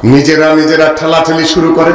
নিজেরা নিজেরা ঠেলাঠেলি শুরু করে।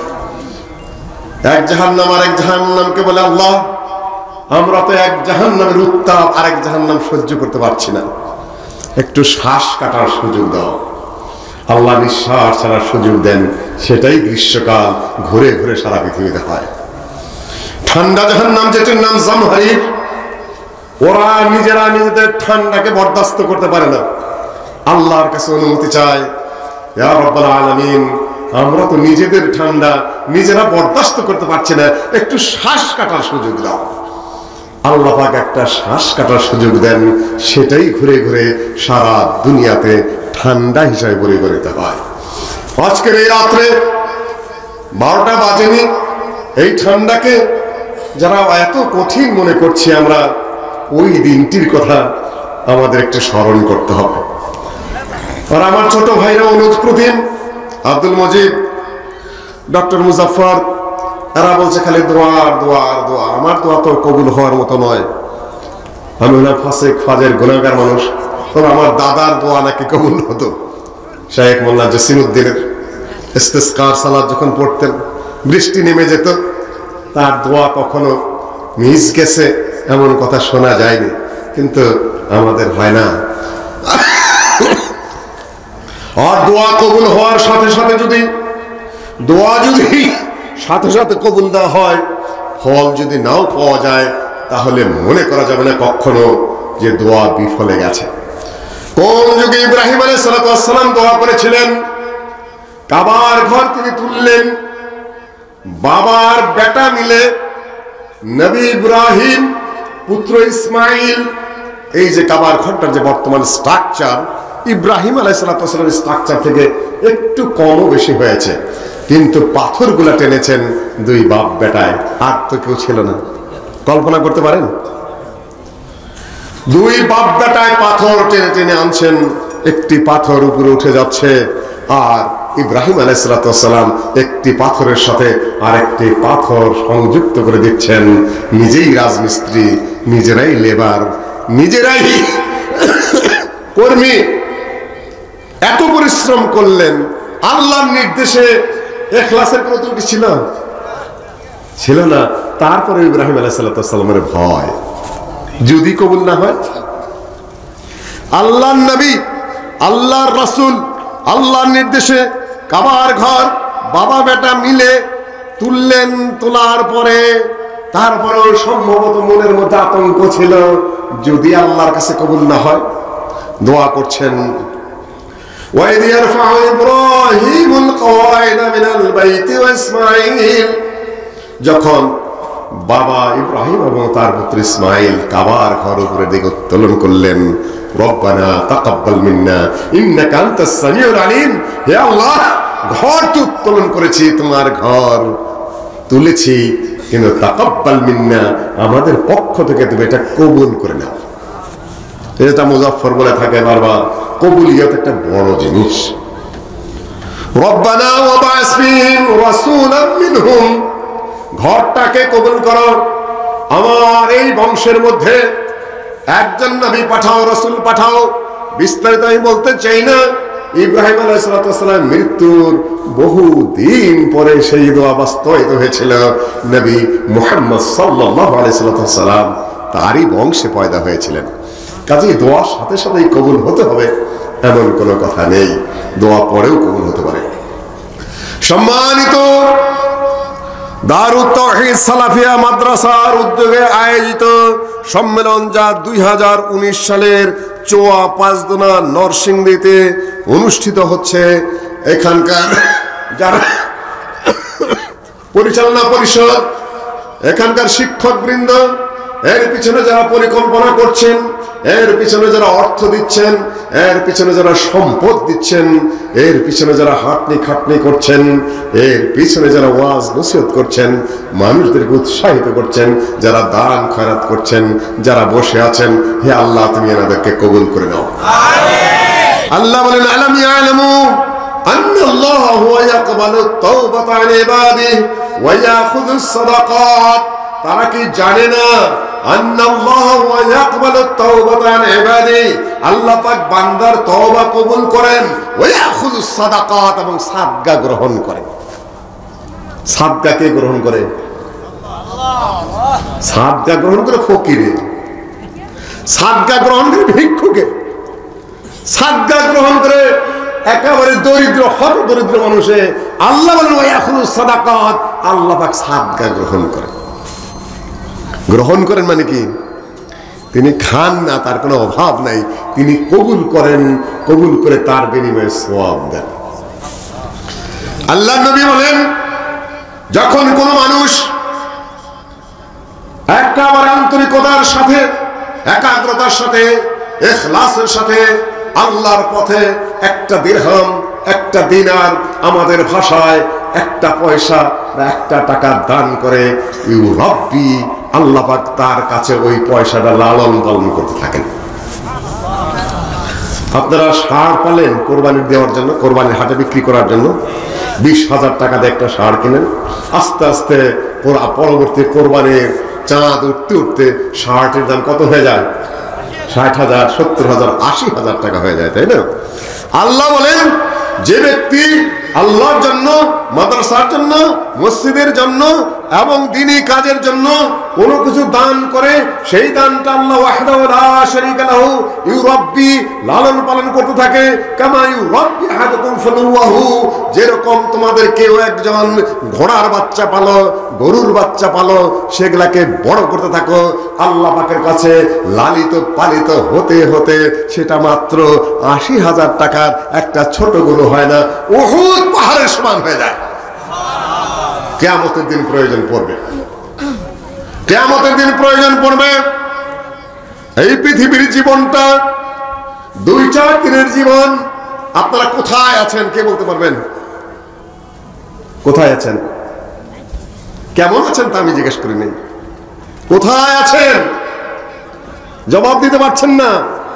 এক জাহান্নাম আর এক জাহান্নামকে বলে, আল্লাহ আমরা তো এক জাহান্নামের উত্তাপ আর এক জাহান্নাম সহ্য করতে পারছি না, একটু শ্বাস কাটার সুযোগ দাও। আল্লাহ নিঃশ্বাস ছাড়ার সুযোগ দেন, সেটাই গ্রীষ্মকাল ঘুরে ঘুরে সারা পৃথিবীতে হয়। ঠান্ডা জাহান্নাম, যেটির নাম জামহারির, ওরা নিজেরা নিজেদের ঠান্ডাকে বরদাস্ত করতে পারে না, আল্লাহর কাছে অনুমতি চায়, ইয়া রাব্বাল আলামিন আমরা তো নিজেদের ঠান্ডা নিজেরা বরদাস্ত করতে পারছি না, একটু শ্বাস কাটার সুযোগ দাও। আল্লাহ পাক একটা শ্বাস কাটার সুযোগ দেন, সেটাই ঘুরে ঘুরে সারা দুনিয়াতে ঠান্ডা হিসাবে পরিগণিত হয়। আজকের এই রাত্রে 12টা বাজেনি, এই ঠান্ডাকে যারা এত কঠিন মনে করছি আমরা, ওই দিনটির কথা আমাদের একটু স্মরণ করতে হবে। আর আমার ছোট ভাইরা অনুজ প্রতিম, আব্দুল মজিদ, ডক্টর মুজাফফর, এরা বলছে খালি দোয়া আর দোয়া আর দোয়া। আমার দোয়া তো কবুল হওয়ার মতো নয়, আমি হলাম ফাসেক ফাজের গুনাহগার মানুষ। তবে আমার দাদার দোয়া নাকি কবুল হতো। শাইখ মোল্লা জসিমউদ্দিনের ইস্তিসকার সালাত যখন পড়তেন, বৃষ্টি নেমে যেত, তার দোয়া কখনো মিস গেছে এমন কথা শোনা যায়নি, কিন্তু আমাদের হয় না। আর দোয়া কবুল হওয়ার সাথে সাথে যদি সাথে সাথে কবুল না হয়, ফল যদি নাও পাওয়া যায়, তাহলে মনে করা যাবে না কখনো যে দোয়া বিফলে গেছে। কোন যুগে ইব্রাহিম আলাইহিস সালাম দোয়া করেছিলেন, কাবার ঘর তিনি তুললেন, বাবার বেটা মিলে নবী ইব্রাহিম, পুত্র ইসমাইল, এই যে কাবার ঘরটার যে বর্তমান স্ট্রাকচার, ইব্রাহিম আলাইহিস সালামের স্ট্রাকচার থেকে একটু কমও বেশি হয়েছে, কিন্তু পাথরগুলা টেনেছেন দুই বাপ বেটায়, আর তো কেউ ছিল না। কল্পনা করতে পারেন? দুই বাপ বেটায় পাথর টেনে টেনে আনছেন, একটি পাথর উপরে উঠে যাচ্ছে, আর ইব্রাহিম আলাইহিস সালাম একটি পাথরের সাথে আরেকটি পাথর সংযুক্ত করে দিচ্ছেন। নিজেই রাজমিস্ত্রি, নিজেরাই লেবার, নিজেরাই কর্মী, এত পরিশ্রম করলেন। আল্লাহর নির্দেশে ইখলাসের কোনো ত্রুটি ছিল না। তারপরে ইব্রাহিম আলাইহিস সালামের ভয়, যদি কবুল না হয়। আল্লাহর নবী, আল্লাহর রাসূল, আল্লাহর নির্দেশে কাবার ঘর বাবা বেটা মিলে তুললেন। তোলার পরে তারপরেও সম্ভবত মনের মধ্যে আতঙ্ক ছিল, যদি আল্লাহর কাছে কবুল না হয়। দোয়া করছেন, وَإِذْ يَرْفَعُ إِبْرَاهِيمُ الْقَوَاعِدَ مِنَ الْبَيْتِ وَإِسْمَاعِيلُ, যখন বাবা ইব্রাহিম এবং তার পুত্র ইসমাইল কাবার ঘর উপরে দিকে উত্তোলন করলেন, রব্বানা তাকাব্বাল মিন্না ইন্নাকা আনতাস সামিউল আলিম, হে আল্লাহ ঘর তো উত্তোলন করেছি, তোমার ঘর তুলেছি, কিন্তু তাকাব্বাল মিন্না আমাদের পক্ষ থেকে তুমি এটা কবুল করে নাও। এটা মুজাফফর বলে থাকে বারবার, কবুলিয়ত একটা বড় জিনিস। রব্বানা ওয়া বা'আস ফীহিম রাসূলাম মিনহুম, ঘরটাকে কবুল করো, আমার এই বংশের মধ্যে একজন নবী পাঠাও, রাসূল পাঠাও। বিস্তারিত আমি বলতে চাই না। ইব্রাহিম আলাইহিস সালাম মৃত্যুর বহু দিন পরে সেই দোয়া বাস্তবায়িত হয়েছিল। নবী মুহাম্মদ সাল্লাল্লাহু আলাইহি সাল্লাম তারই বংশে পয়দা হয়েছিলেন। কাজেই দোয়ার সাথে সাথেই কবুল হতে হবে এমন কোনো কথা নেই, দোয়া পরেও কবুল হতে পারে। সম্মানিত, দারুত তাওহীদ সালাফিয়া মাদ্রাসার উদ্যোগে আয়োজিত সম্মেলন, যা 2019 সালের 5 নরসিংদীতে অনুষ্ঠিত হচ্ছে, এখানকার যারা পরিচালনা পরিষদ, এখানকার শিক্ষকবৃন্দ, এর পিছনে যারা পরিকল্পনা করছেন, এর পিছনে যারা অর্থ দিচ্ছেন, এর পিছনে যারা সম্পদ দিচ্ছেন, এর পিছনে যারা হাঁটনি খাটনি করছেন, এর পিছনে যারা ওয়াজ নসিহত করছেন, মানুষদেরকে উৎসাহিত করছেন, যারা দান খয়রাত করছেন, যারা বসে আছেন, হে আল্লাহ তুমি এনাদেরকে কবুল করে নাও। আল্লাহ বলেন, আলাম ইয়ালামু আন্নাল্লাহা হুয়া ইয়াকবালু তাওবাতা আন ইবাদিহি ওয়া ইয়াখুযুস সাদাকাত, তারা কি জানে না আন্নাল্লাহু ইয়াকবালু তাওবাতা আন ইবাদি, আল্লাহ পাক বান্দার তওবা কবুল করেন, ওয়া ইয়াখুযুস সাদাকাত, এবং সাদকা গ্রহণ করেন। সাদকা কে গ্রহণ করে? সাদকা গ্রহণ করে ফকিরে, সাদকা গ্রহণ করে ভিক্ষুকে, সাদকা গ্রহণ করে একেবারে দরিদ্র হত দরিদ্র মানুষে। আল্লাহ বলেন ওয়া ইয়াখুযুস সাদাকাত, আল্লাহ পাক সাদকা গ্রহণ করেন। গ্রহণ করেন মানে কি? তিনি খান না, তার কোনো অভাব নাই, তিনি কবুল করেন, কবুল করে তার বিনিময়ে সওয়াব দেন। আল্লাহ নবী বলেন, যখন কোন মানুষ একেবারে আন্তরিকতার সাথে, একাগ্রতার সাথে, ইখলাসের সাথে আল্লাহর পথে একটা দিরহাম, একটা দিনার, আমাদের ভাষায় একটা পয়সা বা একটা টাকা দান করে, ইউরাব্বি, আল্লাহ পাক তার কাছে ওই পয়সাটা লালন পালন করতে থাকেন। আপনারা ষাঁড় পালেন কোরবানি দেওয়ার জন্য, কোরবানির হাটে বিক্রি করার জন্য 20,000 টাকা দিয়ে একটা ষাঁড় কিনেন। আস্তে আস্তে পরবর্তী কোরবানির চাঁদ উঠতে উঠতে ষাঁড়টির দাম কত হয়ে যায়? 60,000, 70,000, 80,000 টাকা হয়ে যায়, তাই না? আল্লাহ বলেন, যে ব্যক্তি আল্লাহর জন্য, মাদ্রাসার জন্য, মসজিদের জন্য এবং দ্বীনি কাজের জন্য কোনো কিছু দান করে, সেই দানটা আল্লাহ ওয়াহদাহু লা শারীকা লাহু ইউরাব্বি, লালন পালন করতে থাকে, কামা ইউরাব্বি আহাদুকুম ফালুহু, যেরকম তোমাদের কেউ একজন ঘোড়ার বাচ্চা পালো, গরুর বাচ্চা পালো, সেগুলাকে বড় করতে থাকো, আল্লাহ পাকের কাছে লালিত পালিত হতে হতে সেটা মাত্র 80,000 টাকার একটা ছোট গরু হয় না, উহুদ পাহাড়ের সমান হয়ে যায়। কিয়ামতের দিন প্রয়োজন পড়বে, কিয়ামতের দিন প্রয়োজন পড়বে। এই পৃথিবীর জীবনটা 2-4 দিনের জীবন। আপনারা কোথায় আছেন কে বলতে পারবেন? কোথায় আছেন? কেমন আছেন তা আমি জিজ্ঞেস করি নাই। কোথায় আছেন? জবাব দিতে পারছেন না।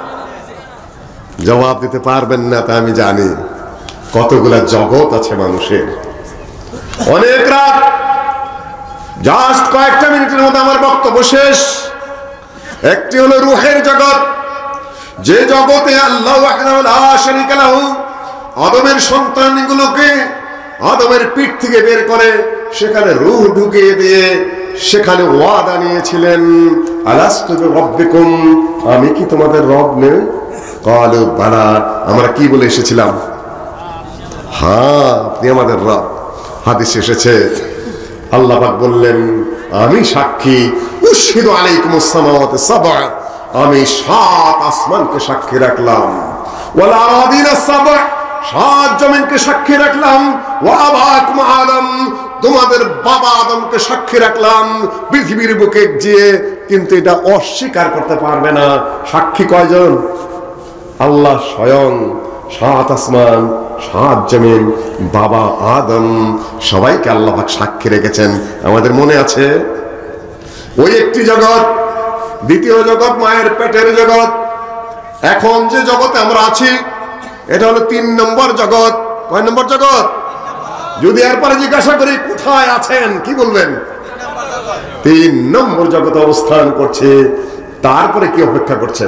জবাব দিতে পারবেন না তা আমি জানি। কতগুলা জগৎ আছে মানুষের, অনেক রাত। জাস্ট কয়েকটা মিনিটের মধ্যে আমার বক্তব্য শেষ। একটি হলো রূহের জগৎ, যে জগতে আল্লাহ ওয়াহদাহু লা শারীকা লাহু আদমের সন্তানগুলোকে আদমের পিঠ থেকে বের করে সেখানে রূহ ঢুকিয়ে দিয়ে সেখানে ওয়াদা নিয়েছিলেন, আলাস্তু বিরাব্বিকুম, আমি কি তোমাদের রব নই? ক্বালু বালা, আমরা কি বলে এসেছিলাম? হ্যাঁ, আপনি আমাদের রব। হাদিস এসেছে, আল্লাহ পাক বললেন, আমি সাক্ষী, উশহিদু আলাইকুমুস সামাওয়াতি সাবআ, আমি 7 আসমানকে সাক্ষী রাখলাম, ওয়াল আরাদিনা সাবআ, 7 জমিনকে সাক্ষী রাখলাম, ওয়া আবাকুম আদম, তোমাদের বাবা আদমকে সাক্ষী রাখলাম পৃথিবীর বুকে যে, কিন্তু এটা অস্বীকার করতে পারবে না। সাক্ষী কয়জন? আল্লাহ স্বয়ং। 7 আসমান, 7 জমিন, বাবা আদম, সবাইকে আল্লাহ পাক সাক্ষী রেখেছেন। আমাদের মনে আছে ওই একটি জগৎ। দ্বিতীয় জগৎ মায়ের পেটের জগৎ। এখন যে জগতে আমরা আছি এটা হলো 3 নম্বর জগৎ। কয় নম্বর জগৎ? যদি এরপরে জিজ্ঞাসা করি কোথায় আছেন, কি বলবেন? 3 নম্বর জগতে অবস্থান করছে। তারপরে কি অপেক্ষা করছে?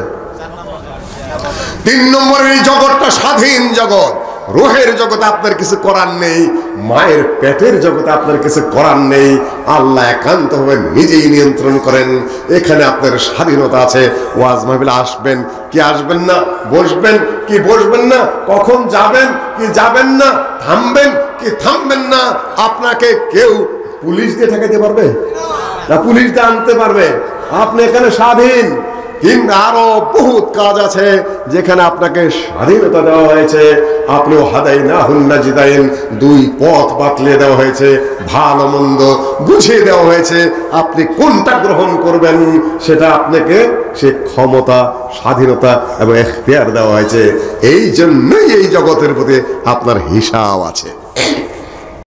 3 নম্বরের এই জগৎটা স্বাধীন জগৎ। রূহের জগতে আপনার কিছু করার নেই, মায়ের পেটের জগতে আপনার কিছু করার নেই। আল্লাহ একান্তভাবে নিজেই নিয়ন্ত্রণ করেন। এখানে আপনার স্বাধীনতা আছে। ওয়াজ মাহফিলে আসবেন কি আসবেন না, বসবেন কি বসবেন না, কখন যাবেন কি যাবেন না, থামবেন কি থামবেন না, আপনাকে কেউ পুলিশ দিয়ে ঠেকাতে পারবে না? পুলিশ দিয়ে আনতে পারবে? আপনি এখানে স্বাধীন। কিন্তু আরো বহুত কাজ আছে যেখানে আপনাকে স্বাধীনতা দেওয়া হয়েছে। আপনিও হাদাইনাহুন নাজদাইন, 2 পথ বাতলে দেওয়া হয়েছে, ভালো মন্দ বুঝিয়ে দেওয়া হয়েছে। আপনি কোনটা গ্রহণ করবেন সেটা আপনাকে সে ক্ষমতা, স্বাধীনতা এবং এখতিয়ার দেওয়া হয়েছে। এই জন্যই এই জগতের প্রতি আপনার হিসাব আছে।